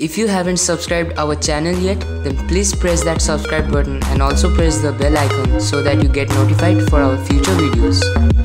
If you haven't subscribed our channel yet, then please press that subscribe button and also press the bell icon so that you get notified for our future videos.